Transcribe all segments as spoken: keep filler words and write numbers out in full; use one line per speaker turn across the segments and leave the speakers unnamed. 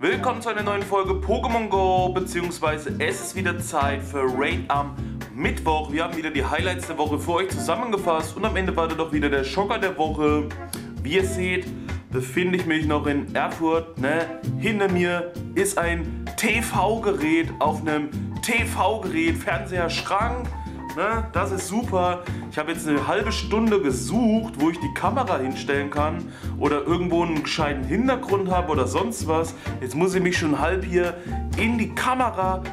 Willkommen zu einer neuen Folge Pokémon Go, beziehungsweise es ist wieder Zeit für Raid am Mittwoch. Wir haben wieder die Highlights der Woche für euch zusammengefasst und am Ende wartet doch wieder der Schocker der Woche. Wie ihr seht, befinde ich mich noch in Erfurt. Ne? Hinter mir ist ein T V-Gerät auf einem T V-Gerät, Fernseher, Schrank. Ne? Das ist super. Ich habe jetzt eine halbe Stunde gesucht, wo ich die Kamera hinstellen kann oder irgendwo einen gescheiten Hintergrund habe oder sonst was. Jetzt muss ich mich schon halb hier in die Kamera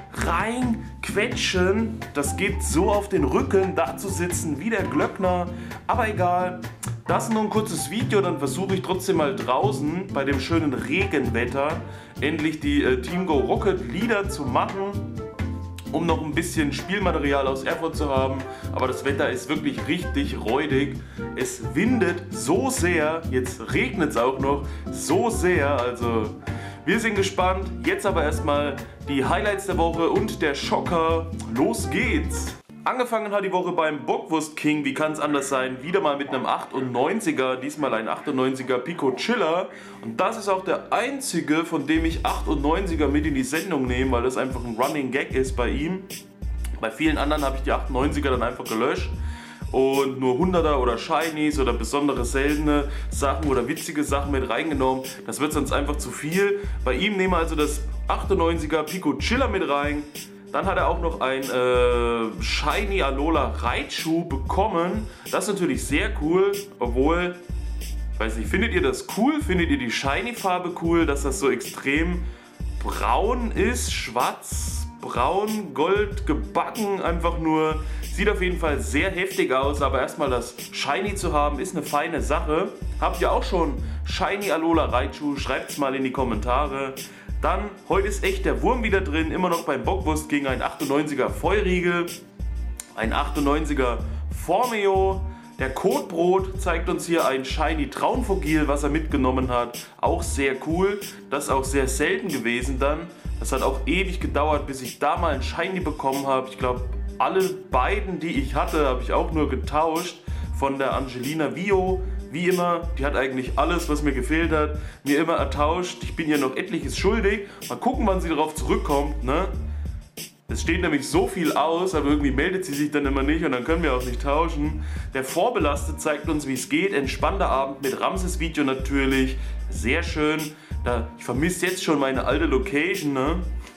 reinquetschen. Das geht so auf den Rücken, da zu sitzen wie der Glöckner. Aber egal. Das ist nur ein kurzes Video, dann versuche ich trotzdem mal draußen bei dem schönen Regenwetter endlich die äh, Team Go Rocket Lieder zu machen, um noch ein bisschen Spielmaterial aus Erfurt zu haben. Aber das Wetter ist wirklich richtig räudig. Es windet so sehr, jetzt regnet es auch noch so sehr, also wir sind gespannt. Jetzt aber erstmal die Highlights der Woche und der Schocker. Los geht's! Angefangen hat die Woche beim Bockwurst King, wie kann es anders sein, wieder mal mit einem achtundneunziger, diesmal ein achtundneunziger Pico Chiller. Und das ist auch der einzige, von dem ich achtundneunziger mit in die Sendung nehme, weil das einfach ein Running Gag ist bei ihm. Bei vielen anderen habe ich die achtundneunziger dann einfach gelöscht und nur hunderter oder Shinies oder besondere seltene Sachen oder witzige Sachen mit reingenommen. Das wird sonst einfach zu viel. Bei ihm nehmen wir also das achtundneunziger Pico Chiller mit rein. Dann hat er auch noch ein äh, Shiny Alola Raichu bekommen. Das ist natürlich sehr cool, obwohl, ich weiß nicht, findet ihr das cool? Findet ihr die Shiny-Farbe cool, dass das so extrem braun ist? Schwarz, braun, gold, gebacken, einfach nur. Sieht auf jeden Fall sehr heftig aus, aber erstmal das Shiny zu haben, ist eine feine Sache. Habt ihr auch schon Shiny Alola Raichu? Schreibt es mal in die Kommentare. Dann, heute ist echt der Wurm wieder drin, immer noch beim Bockwurst gegen ein achtundneunziger Feurigel, ein achtundneunziger Formeo. Der Kotbrot zeigt uns hier ein Shiny Traunvogel, was er mitgenommen hat. Auch sehr cool, das ist auch sehr selten gewesen dann. Das hat auch ewig gedauert, bis ich da mal ein Shiny bekommen habe. Ich glaube, alle beiden, die ich hatte, habe ich auch nur getauscht von der Angelina Vio. Wie immer, die hat eigentlich alles, was mir gefehlt hat, mir immer ertauscht. Ich bin ihr noch etliches schuldig. Mal gucken, wann sie darauf zurückkommt. Ne? Es steht nämlich so viel aus, aber irgendwie meldet sie sich dann immer nicht und dann können wir auch nicht tauschen. Der Vorbelastet zeigt uns, wie es geht. Entspannter Abend mit Ramses Video natürlich. Sehr schön. Da, ich vermisse jetzt schon meine alte Location. Ne?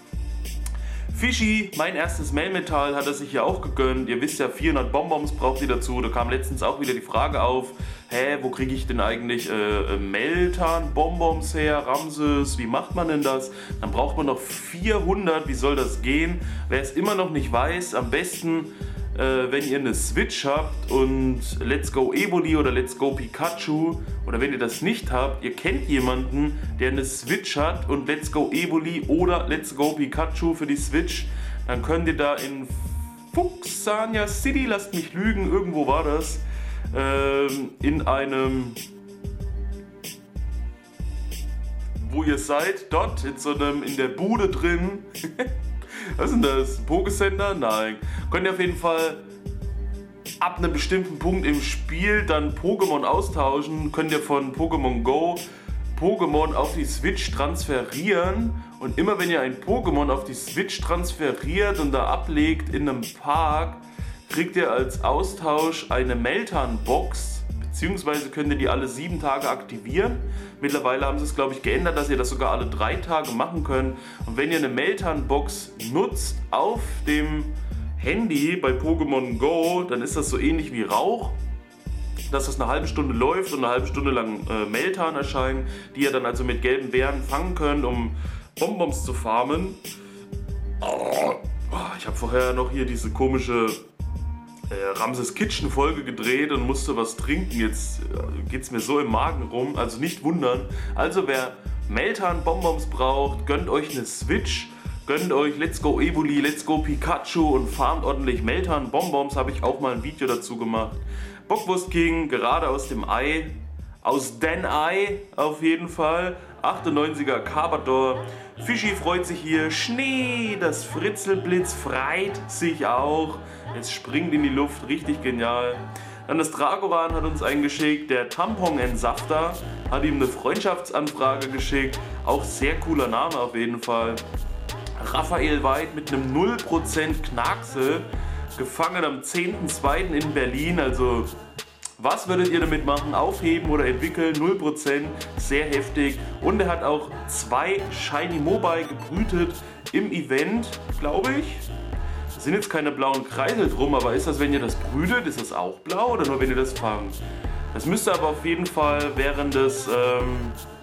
Fischi, mein erstes Melmetall, hat er sich ja auch gegönnt. Ihr wisst ja, vierhundert Bonbons braucht ihr dazu. Da kam letztens auch wieder die Frage auf, hä, wo kriege ich denn eigentlich äh, Meltan-Bonbons her, Ramses, wie macht man denn das? Dann braucht man noch vierhundert, wie soll das gehen? Wer es immer noch nicht weiß, am besten, äh, wenn ihr eine Switch habt und Let's Go Evoli oder Let's Go Pikachu, oder wenn ihr das nicht habt, ihr kennt jemanden, der eine Switch hat und Let's Go Evoli oder Let's Go Pikachu für die Switch, dann könnt ihr da in Fuchsania City, lasst mich lügen, irgendwo war das, ähm, in einem, wo ihr seid, dort in so einem, in der Bude drin, was ist denn das, ein Pokecenter? Nein, könnt ihr auf jeden Fall ab einem bestimmten Punkt im Spiel dann Pokémon austauschen, könnt ihr von Pokémon Go Pokémon auf die Switch transferieren und immer wenn ihr ein Pokémon auf die Switch transferiert und da ablegt in einem Park, kriegt ihr als Austausch eine Meltan-Box, beziehungsweise könnt ihr die alle sieben Tage aktivieren. Mittlerweile haben sie es, glaube ich, geändert, dass ihr das sogar alle drei Tage machen könnt. Und wenn ihr eine Meltan-Box nutzt auf dem Handy bei Pokémon Go, dann ist das so ähnlich wie Rauch, dass das eine halbe Stunde läuft und eine halbe Stunde lang äh, Meltan erscheinen, die ihr dann also mit gelben Beeren fangen könnt, um Bonbons zu farmen. Oh, ich habe vorher noch hier diese komische äh, Ramses Kitchen Folge gedreht und musste was trinken. Jetzt äh, geht es mir so im Magen rum, also nicht wundern. Also wer Meltan Bonbons braucht, gönnt euch eine Switch. Gönnt euch Let's Go Evoli, Let's Go Pikachu und farmt ordentlich Meltan Bonbons, habe ich auch mal ein Video dazu gemacht. Bockwurst King, gerade aus dem Ei, aus den Ei auf jeden Fall. achtundneunziger Carbador. Fischi freut sich hier. Schnee, das Fritzelblitz freut sich auch. Es springt in die Luft, richtig genial. Dann das Dragoran hat uns eingeschickt. Der Tampon-Entsafter hat ihm eine Freundschaftsanfrage geschickt. Auch sehr cooler Name auf jeden Fall. Raphael White mit einem null Prozent Knackse, gefangen am zehnten zweiten in Berlin. Also was würdet ihr damit machen? Aufheben oder entwickeln? null Prozent, sehr heftig. Und er hat auch zwei Shiny Mobile gebrütet im Event, glaube ich. Es sind jetzt keine blauen Kreisel drum, aber ist das, wenn ihr das brütet, ist das auch blau oder nur wenn ihr das fangt? Das müsste aber auf jeden Fall während des, ähm,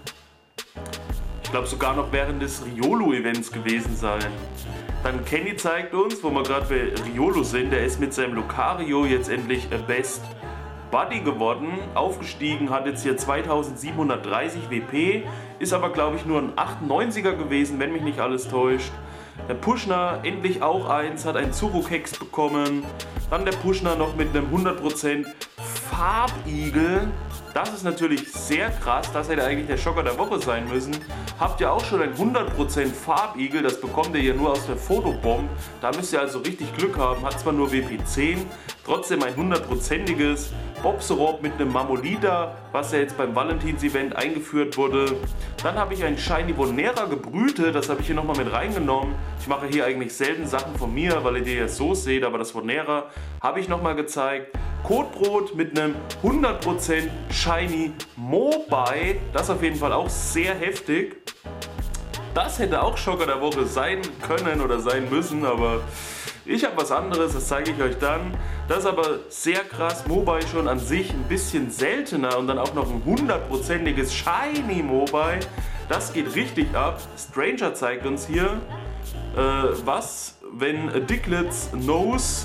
ich glaube sogar noch während des Riolo-Events gewesen sein. Dann Kenny zeigt uns, wo wir gerade bei Riolo sind, der ist mit seinem Lucario jetzt endlich Best Buddy geworden, aufgestiegen, hat jetzt hier zweitausendsiebenhundertdreißig W P, ist aber glaube ich nur ein achtundneunziger gewesen, wenn mich nicht alles täuscht. Der Puschner endlich auch eins, hat einen Zuru-Keks bekommen. Dann der Puschner noch mit einem hundert Prozent Farbigel. Das ist natürlich sehr krass, das hätte eigentlich der Schocker der Woche sein müssen. Habt ihr auch schon ein hundert Prozent Farbigel, das bekommt ihr ja nur aus der Fotobomb. Da müsst ihr also richtig Glück haben, hat zwar nur W P zehn, trotzdem ein hundertprozentiges. Bobsorob mit einem Mamolida, was ja jetzt beim Valentins-Event eingeführt wurde. Dann habe ich ein Shiny Bonera gebrütet, das habe ich hier nochmal mit reingenommen. Ich mache hier eigentlich selten Sachen von mir, weil ihr die jetzt so seht, aber das Bonera habe ich nochmal gezeigt. Kotbrot mit einem hundert Prozent Shiny Mobile, das auf jeden Fall auch sehr heftig. Das hätte auch Schocker der Woche sein können oder sein müssen, aber ich habe was anderes, das zeige ich euch dann. Das ist aber sehr krass, Mobile schon an sich ein bisschen seltener und dann auch noch ein hundertprozentiges Shiny Mobile. Das geht richtig ab. Stranger zeigt uns hier, äh, was, wenn Dicklets Nose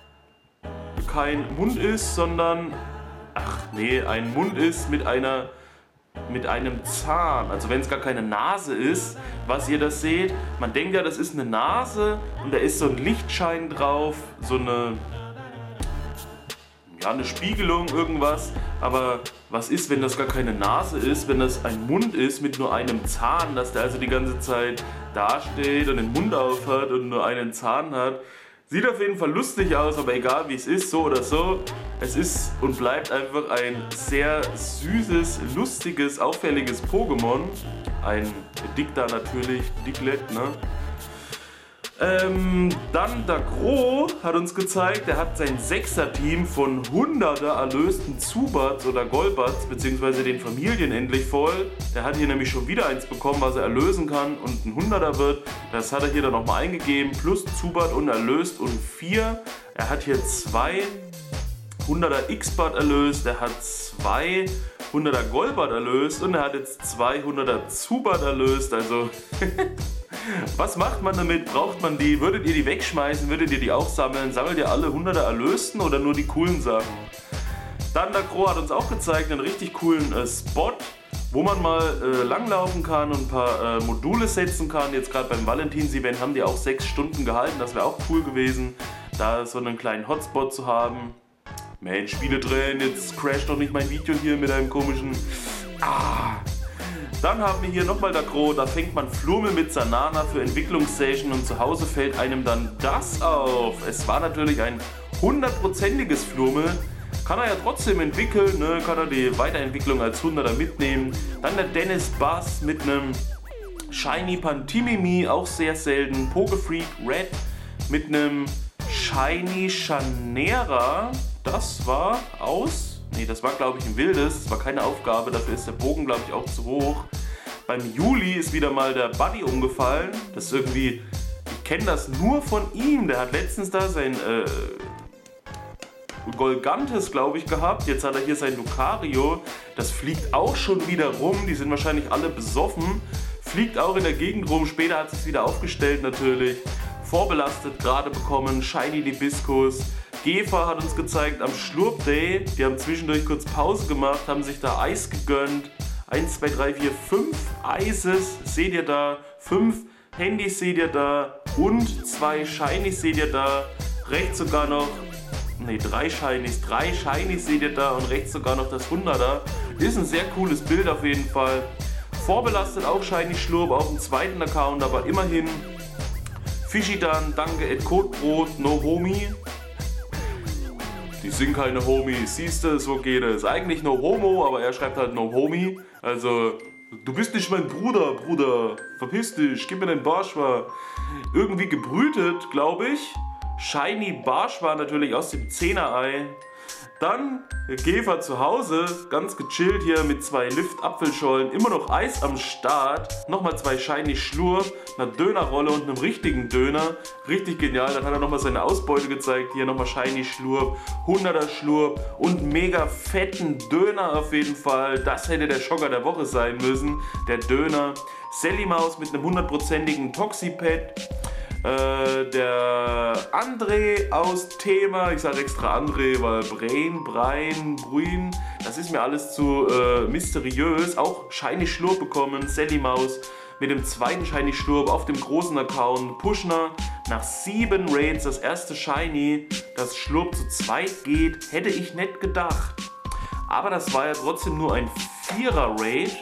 kein Mund ist, sondern, ach nee, ein Mund ist mit einer mit einem Zahn, also wenn es gar keine Nase ist, was ihr das seht, man denkt ja, das ist eine Nase und da ist so ein Lichtschein drauf, so eine, ja, eine Spiegelung, irgendwas, aber was ist, wenn das gar keine Nase ist, wenn das ein Mund ist mit nur einem Zahn, dass der also die ganze Zeit dasteht und den Mund auf hat und nur einen Zahn hat. Sieht auf jeden Fall lustig aus, aber egal wie es ist, so oder so, es ist und bleibt einfach ein sehr süßes, lustiges, auffälliges Pokémon. Ein Dickter natürlich, Dicklet, ne? Ähm, dann der Gro hat uns gezeigt, er hat sein Sechser-Team von hunderter erlösten Zubats oder Golbats, beziehungsweise den Familien endlich voll. Der hat hier nämlich schon wieder eins bekommen, was er erlösen kann und ein hunderter wird. Das hat er hier dann nochmal eingegeben, plus Zubat und erlöst und vier. Er hat hier zwei hunderter X-Bat erlöst, er hat zwei hunderter Golbat erlöst und er hat jetzt zwei hunderter Zubat erlöst, also... Was macht man damit? Braucht man die? Würdet ihr die wegschmeißen? Würdet ihr die auch sammeln? Sammelt ihr alle hunderter Erlösten oder nur die coolen Sachen? Dann der Crow hat uns auch gezeigt, einen richtig coolen äh, Spot, wo man mal äh, langlaufen kann und ein paar äh, Module setzen kann. Jetzt gerade beim Valentins-Event haben die auch sechs Stunden gehalten. Das wäre auch cool gewesen, da so einen kleinen Hotspot zu haben. Mensch, Spiele drehen, jetzt crasht doch nicht mein Video hier mit einem komischen... Ah... Dann haben wir hier nochmal der Gro, da fängt man Flurmel mit Sanana für Entwicklungssession und zu Hause fällt einem dann das auf. Es war natürlich ein hundertprozentiges Flurmel, kann er ja trotzdem entwickeln, ne? Kann er die Weiterentwicklung als hunderter mitnehmen. Dann der Dennis Bass mit einem Shiny Pantimimi, auch sehr selten. Pokefreak Red mit einem Shiny Chanera, das war aus... Nee, das war glaube ich ein wildes, das war keine Aufgabe, dafür ist der Bogen glaube ich auch zu hoch. Beim Juli ist wieder mal der Buddy umgefallen, das ist irgendwie, ich kenne das nur von ihm, der hat letztens da sein äh, Golgantes glaube ich gehabt, jetzt hat er hier sein Lucario, das fliegt auch schon wieder rum, die sind wahrscheinlich alle besoffen, fliegt auch in der Gegend rum, später hat es wieder aufgestellt natürlich, vorbelastet gerade bekommen, Shiny Hibiscus. Gefa hat uns gezeigt am Schlurp Day, die haben zwischendurch kurz Pause gemacht, haben sich da Eis gegönnt. eins, zwei, drei, vier, fünf Eises seht ihr da, fünf Handys seht ihr da und zwei Shinies seht ihr da. Rechts sogar noch, ne drei Shinies, drei Shinies seht ihr da und rechts sogar noch das hunderter. Ist ein sehr cooles Bild auf jeden Fall. Vorbelastet auch Shiny Schlurp auf dem zweiten Account, aber immerhin. Fischidan, danke Ed Kotbrot, no homie. Die sind keine Homies, siehst du, so geht es. Eigentlich no homo, aber er schreibt halt no homie. Also, Du bist nicht mein Bruder, Bruder. Verpiss dich, gib mir dein Barschwa. Irgendwie gebrütet, glaube ich. Shiny Barschwa natürlich aus dem Zehner-Ei. Dann Käfer zu Hause, ganz gechillt hier mit zwei Lift-Apfelschollen, immer noch Eis am Start, nochmal zwei Shiny Schlurp, einer Dönerrolle und einem richtigen Döner, richtig genial. Dann hat er nochmal seine Ausbeute gezeigt, hier nochmal Shiny Schlurp, hunderter Schlurp und mega fetten Döner auf jeden Fall. Das hätte der Schocker der Woche sein müssen, der Döner. Sally Maus mit einem hundertprozentigen Toxipad. Äh, der André aus Thema, ich sage extra André, weil Brain, Brein, Bruin, das ist mir alles zu äh, mysteriös. Auch Shiny Schlurp bekommen, Sally Maus mit dem zweiten Shiny Schlurp auf dem großen Account. Pushner nach sieben Raids, das erste Shiny, das Schlurp zu zweit geht, hätte ich nicht gedacht. Aber das war ja trotzdem nur ein Vierer-Raid.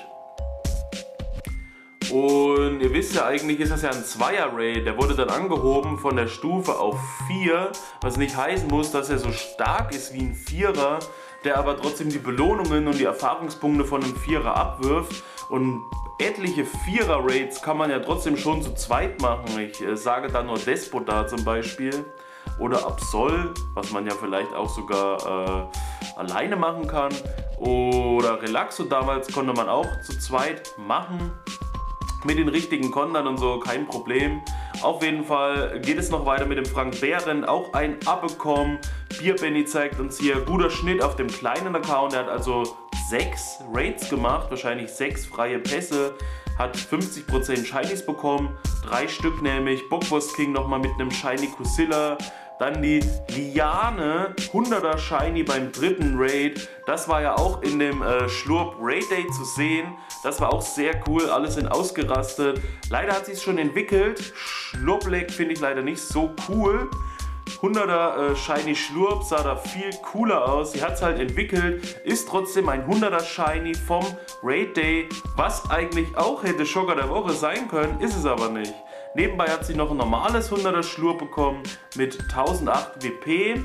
Und ihr wisst ja, eigentlich ist das ja ein Zweier-Raid. Der wurde dann angehoben von der Stufe auf vier, was nicht heißen muss, dass er so stark ist wie ein Vierer, der aber trotzdem die Belohnungen und die Erfahrungspunkte von einem Vierer abwirft. Und etliche Vierer-Raids kann man ja trotzdem schon zu zweit machen. Ich äh, sage da nur Despotar zum Beispiel oder Absol, was man ja vielleicht auch sogar äh, alleine machen kann. Oder Relaxo damals konnte man auch zu zweit machen. Mit den richtigen Kontern und so, kein Problem. Auf jeden Fall geht es noch weiter mit dem Frank Bären, auch ein abbekommen. Bierbenny zeigt uns hier guter Schnitt auf dem kleinen Account. Er hat also sechs Raids gemacht, wahrscheinlich sechs freie Pässe. Hat fünfzig Prozent Shinies bekommen, drei Stück nämlich. Bockwurst King nochmal mit einem Shiny Kusilla. Dann die Liane, hunderter Shiny beim dritten Raid. Das war ja auch in dem äh, Schlurp Raid Day zu sehen. Das war auch sehr cool, alle sind ausgerastet. Leider hat sich es schon entwickelt. Schlurpleck finde ich leider nicht so cool. hunderter äh, Shiny Schlurp sah da viel cooler aus. Sie hat es halt entwickelt, ist trotzdem ein hunderter Shiny vom Raid Day, was eigentlich auch hätte Schocker der Woche sein können, ist es aber nicht. Nebenbei hat sie noch ein normales hunderter Schlurp bekommen mit tausendacht W P.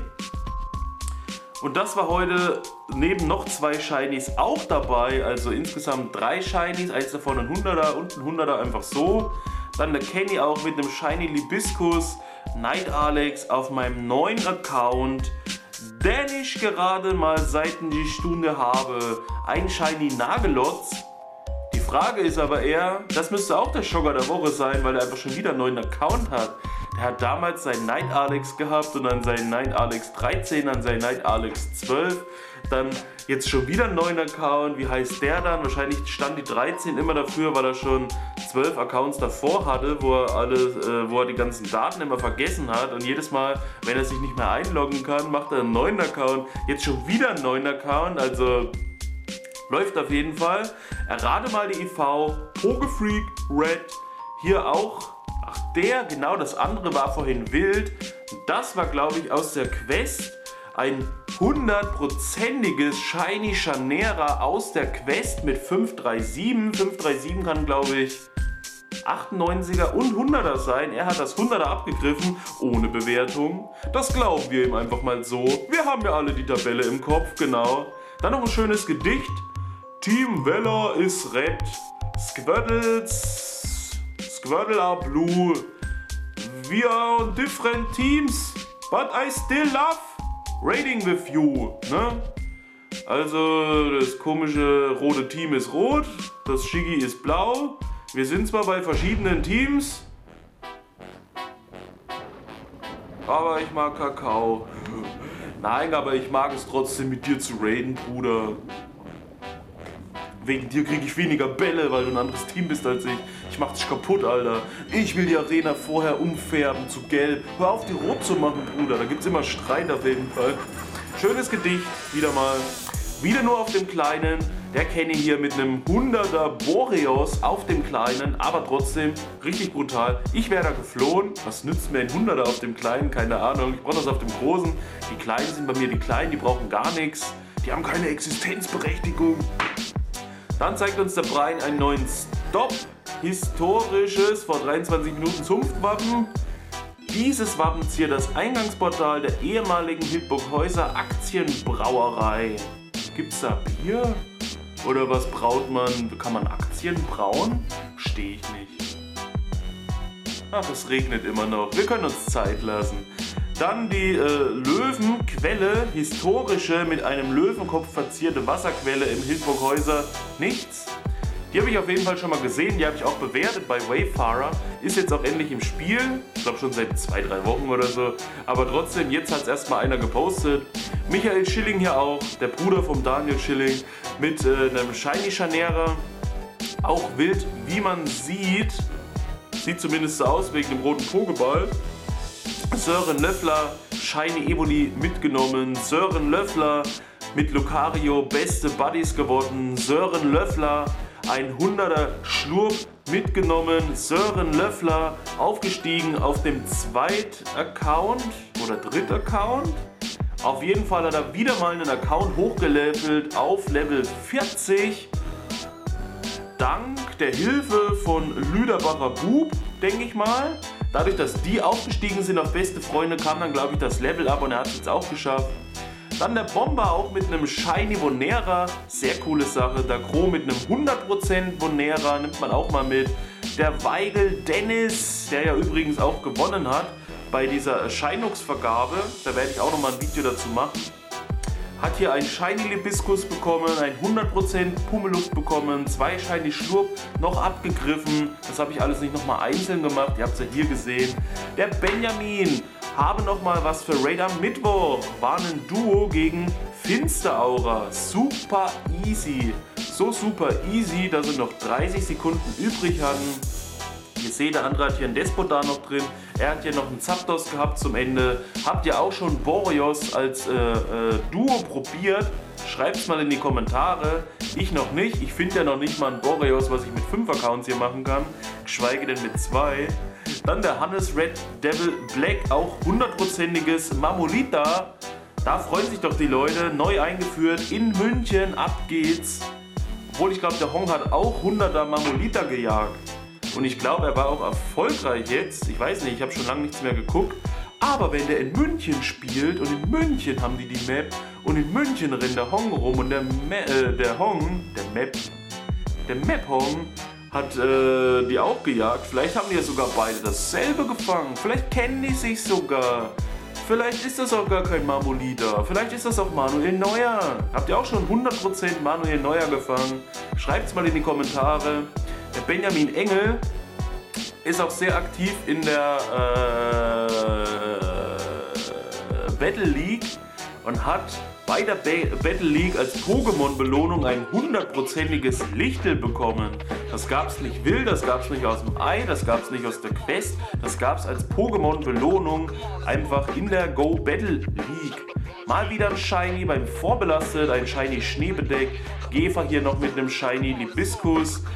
Und das war heute neben noch zwei Shinies auch dabei, also insgesamt drei Shinies, eins davon ein hunderter und ein hunderter einfach so. Dann der Kenny auch mit einem Shiny Libiscus, Night Alex auf meinem neuen Account, den ich gerade mal seit die Stunde habe, ein Shiny Nagelotz. Die Frage ist aber eher, das müsste auch der Schocker der Woche sein, weil er einfach schon wieder einen neuen Account hat. Der hat damals seinen Night Alex gehabt und dann seinen Night Alex dreizehn, dann seinen Night Alex zwölf. Dann jetzt schon wieder einen neuen Account. Wie heißt der dann? Wahrscheinlich stand die dreizehn immer dafür, weil er schon zwölf Accounts davor hatte, wo er, alle, äh, wo er die ganzen Daten immer vergessen hat. Und jedes Mal, wenn er sich nicht mehr einloggen kann, macht er einen neuen Account. Jetzt schon wieder einen neuen Account. Also läuft auf jeden Fall. Errate mal die I V. Pokefreak Red. Hier auch. Ach, der, genau, das andere war vorhin wild. Das war, glaube ich, aus der Quest. Ein hundertprozentiges Shiny Chanera aus der Quest mit fünf drei sieben. fünf drei sieben kann, glaube ich, achtundneunziger und hunderter sein. Er hat das hunderter abgegriffen, ohne Bewertung. Das glauben wir ihm einfach mal so. Wir haben ja alle die Tabelle im Kopf, genau. Dann noch ein schönes Gedicht. Team Weller is red. Squirtles, Squirtle are blue. We are on different teams, but I still love raiding with you. Ne? Also das komische rote Team ist rot, das Shiggy ist blau. Wir sind zwar bei verschiedenen Teams, aber ich mag Kakao. Nein, aber ich mag es trotzdem mit dir zu raiden, Bruder. Wegen dir kriege ich weniger Bälle, weil du ein anderes Team bist als ich. Ich mach dich kaputt, Alter. Ich will die Arena vorher umfärben zu gelb. Hör auf, die rot zu machen, Bruder. Da gibt's immer Streit auf jeden Fall. Schönes Gedicht, wieder mal. Wieder nur auf dem Kleinen. Der Kenny hier mit einem hunderter Boreos auf dem Kleinen, aber trotzdem richtig brutal. Ich wäre da geflohen. Was nützt mir ein hunderter auf dem Kleinen? Keine Ahnung. Ich brauche das auf dem Großen. Die Kleinen sind bei mir die Kleinen, die brauchen gar nichts. Die haben keine Existenzberechtigung. Dann zeigt uns der Brian einen neuen Stop. Historisches, vor dreiundzwanzig Minuten Zunftwappen. Dieses Wappen ziert das Eingangsportal der ehemaligen Hildburghäuser Aktienbrauerei. Gibt's da Bier? Oder was braut man? Kann man Aktien bisschen braun? Stehe ich nicht. Ach, es regnet immer noch. Wir können uns Zeit lassen. Dann die äh, Löwenquelle, historische, mit einem Löwenkopf verzierte Wasserquelle im Hildburghäuser. Nichts. Die habe ich auf jeden Fall schon mal gesehen, die habe ich auch bewertet bei Wayfarer. Ist jetzt auch endlich im Spiel, ich glaube schon seit zwei, drei Wochen oder so. Aber trotzdem, jetzt hat es erstmal einer gepostet. Michael Schilling hier auch, der Bruder vom Daniel Schilling, mit äh, einem Shiny Chanera. Auch wild, wie man sieht. Sieht zumindest so aus, wegen dem roten Pokéball. Sören Löffler, Shiny Evoli mitgenommen. Sören Löffler mit Lucario beste Buddies geworden. Sören Löffler, ein hunderter Schlurp mitgenommen. Sören Löffler aufgestiegen auf dem zweiten Account oder dritten Account. Auf jeden Fall hat er wieder mal einen Account hochgelevelt auf Level vierzig. Dank der Hilfe von Lüderbacher Bub, denke ich mal. Dadurch, dass die aufgestiegen sind auf beste Freunde, kam dann, glaube ich, das Level up und er hat es jetzt auch geschafft. Dann der Bomber auch mit einem Shiny Vonera, sehr coole Sache. Der Crow mit einem hundert Prozent Vonera, nimmt man auch mal mit. Der Weigel Dennis, der ja übrigens auch gewonnen hat bei dieser Erscheinungsvergabe, da werde ich auch noch mal ein Video dazu machen. Hat hier ein Shiny Libiskus bekommen, ein hundert Prozent Pummeluft bekommen, zwei Shiny Schlurp noch abgegriffen. Das habe ich alles nicht nochmal einzeln gemacht, ihr habt es ja hier gesehen. Der Benjamin habe nochmal was für Raid am Mittwoch. War ein Duo gegen Finsteraura. Super easy. So super easy, dass sie noch dreißig Sekunden übrig hatten. Ihr seht, der andere hat hier einen Despotar noch drin. Er hat hier noch einen Zapdos gehabt zum Ende. Habt ihr auch schon Boreos als äh, äh, Duo probiert? Schreibt es mal in die Kommentare. Ich noch nicht. Ich finde ja noch nicht mal ein Boreos, was ich mit fünf Accounts hier machen kann. Geschweige denn mit zwei. Dann der Hannes Red Devil Black, auch hundertprozentiges Mamolita. Da freuen sich doch die Leute. Neu eingeführt in München. Ab geht's. Obwohl ich glaube, der Hong hat auch hunderter Mamolita gejagt. Und ich glaube, er war auch erfolgreich jetzt. Ich weiß nicht, ich habe schon lange nichts mehr geguckt. Aber wenn der in München spielt und in München haben die die Map und in München rennt der Hong rum und der, Ma äh, der Hong, der Map, der Map Hong hat äh, die auch gejagt. Vielleicht haben die ja sogar beide dasselbe gefangen. Vielleicht kennen die sich sogar. Vielleicht ist das auch gar kein Mamolita. Vielleicht ist das auch Manuel Neuer. Habt ihr auch schon hundert Prozent Manuel Neuer gefangen? Schreibt es mal in die Kommentare. Der Benjamin Engel ist auch sehr aktiv in der äh, Battle League und hat bei der ba Battle League als Pokémon-Belohnung ein hundertprozentiges Lichtel bekommen. Das gab es nicht wild, das gab es nicht aus dem Ei, das gab es nicht aus der Quest, das gab es als Pokémon-Belohnung einfach in der Go Battle League. Mal wieder ein Shiny beim Vorbelastet, ein Shiny Schneebedeck, Gefer hier noch mit einem Shiny Libiskus.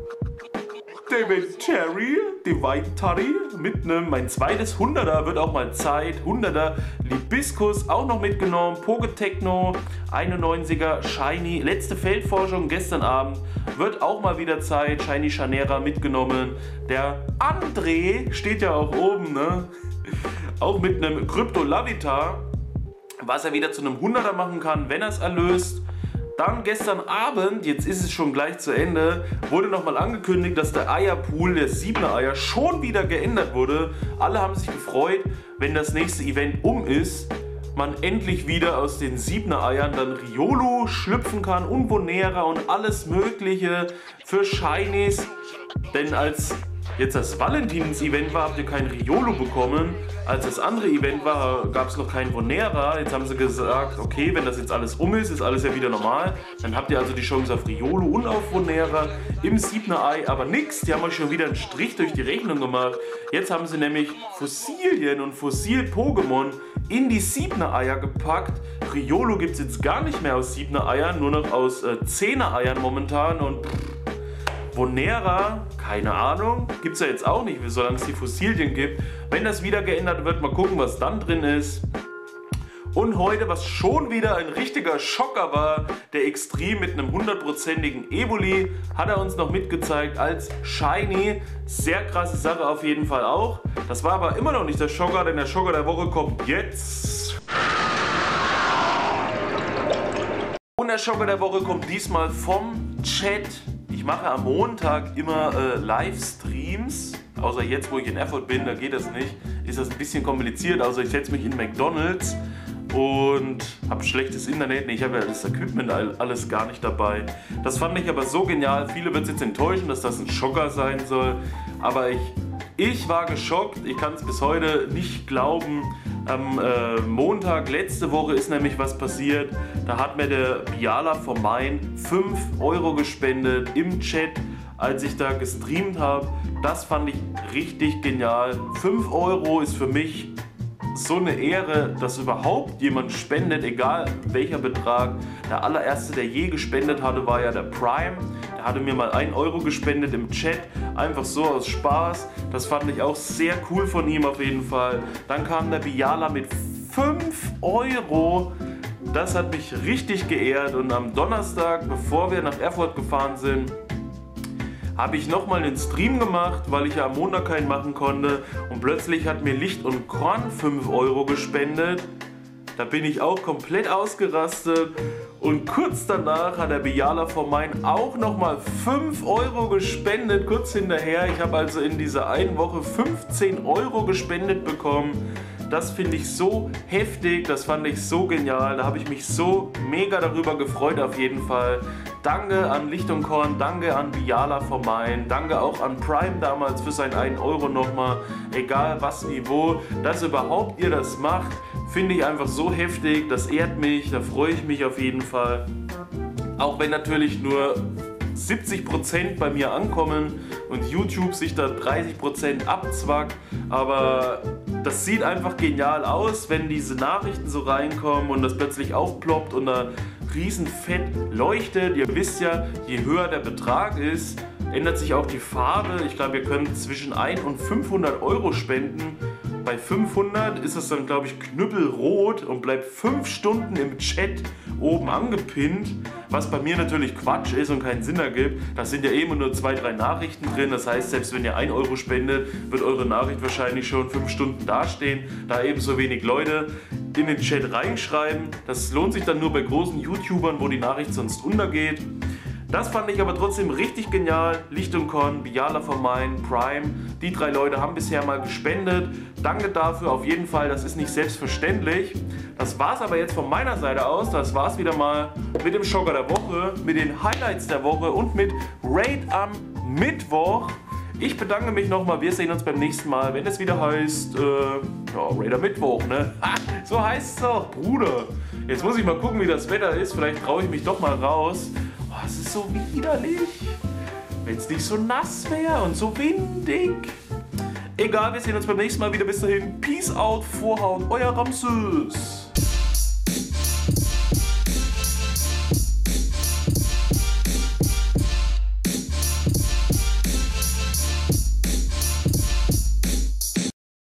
David Terry, Divine Terry, mit einem, mein zweites hunderter wird auch mal Zeit, hunderter Libiskus auch noch mitgenommen, Pogetechno, einundneunziger Shiny, letzte Feldforschung gestern Abend, wird auch mal wieder Zeit, Shiny Chanera mitgenommen, der André steht ja auch oben, ne? Auch mit einem Crypto Lavita, was er wieder zu einem hunderter machen kann, wenn er es erlöst. Dann gestern Abend, jetzt ist es schon gleich zu Ende, wurde nochmal angekündigt, dass der Eierpool der siebener Eier schon wieder geändert wurde. Alle haben sich gefreut, wenn das nächste Event um ist, man endlich wieder aus den siebener Eiern dann Riolu schlüpfen kann und Vonera und alles mögliche für Shinies. Denn als jetzt das Valentins-Event war, habt ihr kein Riolu bekommen. Als das andere Event war, gab es noch kein Vonera. Jetzt haben sie gesagt, okay, wenn das jetzt alles um ist, ist alles ja wieder normal. Dann habt ihr also die Chance auf Riolu und auf Vonera im siebener Ei. Aber nix, die haben euch schon wieder einen Strich durch die Rechnung gemacht. Jetzt haben sie nämlich Fossilien und Fossil-Pokémon in die siebener Eier gepackt. Riolu gibt es jetzt gar nicht mehr aus siebener Eiern, nur noch aus äh, zehner Eiern momentan. Und pff, Vonera, keine Ahnung, gibt es ja jetzt auch nicht, solange es die Fossilien gibt. Wenn das wieder geändert wird, mal gucken, was dann drin ist. Und heute, was schon wieder ein richtiger Schocker war, der Extreme mit einem hundertprozentigen Evoli, hat er uns noch mitgezeigt als Shiny. Sehr krasse Sache auf jeden Fall auch. Das war aber immer noch nicht der Schocker, denn der Schocker der Woche kommt jetzt. Und der Schocker der Woche kommt diesmal vom Chat. Ich Ich mache am Montag immer äh, Livestreams, außer jetzt, wo ich in Erfurt bin, da geht das nicht. Ist das ein bisschen kompliziert, also ich setze mich in McDonald's und habe schlechtes Internet. Nee, ich habe ja das Equipment alles gar nicht dabei. Das fand ich aber so genial. Viele wird es jetzt enttäuschen, dass das ein Schocker sein soll, aber ich, ich war geschockt. Ich kann es bis heute nicht glauben. Am äh, Montag letzte Woche ist nämlich was passiert. Da hat mir der Biala vom Main fünf Euro gespendet im Chat, als ich da gestreamt habe. Das fand ich richtig genial. fünf Euro ist für mich so eine Ehre, dass überhaupt jemand spendet, egal welcher Betrag. Der allererste, der je gespendet hatte, war ja der Prime. Der hatte mir mal ein Euro gespendet im Chat, einfach so aus Spaß. Das fand ich auch sehr cool von ihm auf jeden Fall. Dann kam der Biala mit fünf Euro. Das hat mich richtig geehrt. Und am Donnerstag, bevor wir nach Erfurt gefahren sind, habe ich nochmal einen Stream gemacht, weil ich ja am Montag keinen machen konnte. Und plötzlich hat mir Licht und Korn fünf Euro gespendet. Da bin ich auch komplett ausgerastet. Und kurz danach hat der Biala vom Main auch nochmal fünf Euro gespendet, kurz hinterher. Ich habe also in dieser einen Woche fünfzehn Euro gespendet bekommen. Das finde ich so heftig, das fand ich so genial. Da habe ich mich so mega darüber gefreut auf jeden Fall. Danke an Licht und Korn, danke an Biala vom Main, danke auch an Prime damals für seinen einen Euro nochmal. Egal was, wie, wo, dass überhaupt ihr das macht, finde ich einfach so heftig. Das ehrt mich, da freue ich mich auf jeden Fall. Auch wenn natürlich nur siebzig Prozent bei mir ankommen und YouTube sich da dreißig Prozent abzwackt, aber das sieht einfach genial aus, wenn diese Nachrichten so reinkommen und das plötzlich aufploppt und da riesenfett leuchtet. Ihr wisst ja, je höher der Betrag ist, ändert sich auch die Farbe. Ich glaube, ihr könnt zwischen ein und fünfhundert Euro spenden. Bei fünfhundert ist es dann, glaube ich, knüppelrot und bleibt fünf Stunden im Chat oben angepinnt, was bei mir natürlich Quatsch ist und keinen Sinn ergibt. Da sind ja eben nur zwei, drei Nachrichten drin. Das heißt, selbst wenn ihr ein Euro spendet, wird eure Nachricht wahrscheinlich schon fünf Stunden dastehen, da eben so wenig Leute in den Chat reinschreiben. Das lohnt sich dann nur bei großen YouTubern, wo die Nachricht sonst untergeht. Das fand ich aber trotzdem richtig genial. Licht und Korn, Biala vom Main, Prime, die drei Leute haben bisher mal gespendet. Danke dafür auf jeden Fall, das ist nicht selbstverständlich. Das war's aber jetzt von meiner Seite aus. Das war's wieder mal mit dem Schocker der Woche, mit den Highlights der Woche und mit Raid am Mittwoch. Ich bedanke mich nochmal, wir sehen uns beim nächsten Mal, wenn es wieder heißt, äh, ja, Raid am Mittwoch, ne? Ha, so heißt es doch, Bruder. Jetzt muss ich mal gucken, wie das Wetter ist, vielleicht traue ich mich doch mal raus. Oh, es ist so widerlich, wenn es nicht so nass wäre und so windig. Egal, wir sehen uns beim nächsten Mal wieder. Bis dahin, Peace out, Vorhaut, euer Ramses.